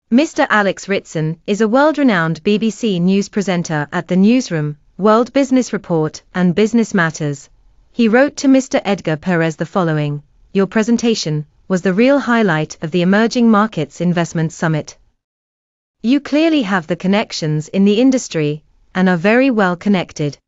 Mr. Alex Ritson is a world-renowned BBC News presenter at the Newsroom, World Business Report, and Business Matters. He wrote to Mr. Edgar Perez the following: "Your presentation was the real highlight of the Emerging Markets Investment Summit. You clearly have the connections in the industry and are very well connected.